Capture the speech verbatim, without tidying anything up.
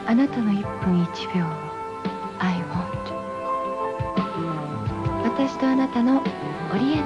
あなたのいっぷんいちびょうを I want。 私とあなたのオリエン